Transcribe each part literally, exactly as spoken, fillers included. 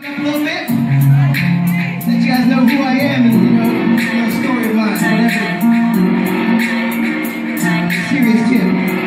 A little bit. Let you guys know who I am and, you know, you know story of mine, whatever. Serious kid.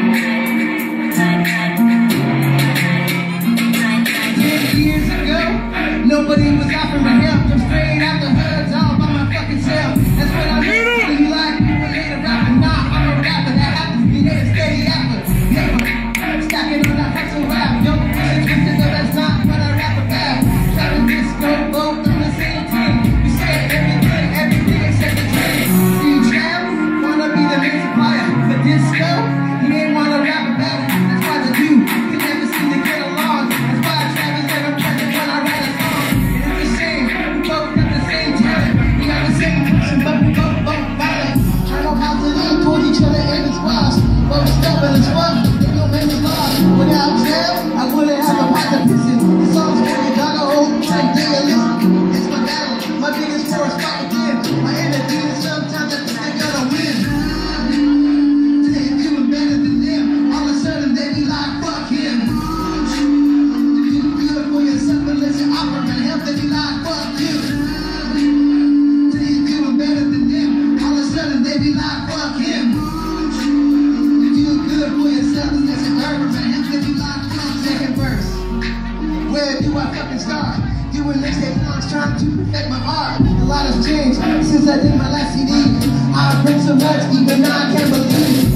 Ten years ago, nobody was offering help. I'm straight out the hoods, all by my fucking self. That's what I mean. You like you were later rapping. Nah, I'm a rapper that happens to be there steady after. Never stacking on that hustle rap. Yo, pushing twisted, no, that's not what I rap about. Trapping disco, both on the same team. We say everything, everything except the dream. Do you travel? Wanna be the main supplier for disco? You ain't wanna rap about it. That's why the two can never seem to get along. That's why Travis never present when I write a song. And it's a shame, we both got the same talent. We got the same person, but we both both violent. I know how to lean towards each other and it's wild. Both stubborn as fuck, they don't make me laugh. Without jail, I wouldn't have a pot to pissin'. The song's for you, dog, I hope like they listen. It's my battle, my biggest force, fight again. My energy is sometimes I think they're gonna win. They doing better than them. All of a sudden they be like, fuck him. You do good for yourself unless you're offering help, they be like, fuck you. They doing better than them. All of a sudden they be like, fuck him. You do good for yourself unless you're offering help, they be like, fuck. Second verse. Where do I fucking start? Doing mixtape songs, trying to perfect my art. A lot has changed since I did my last C D. I bring so much, even now I can't believe.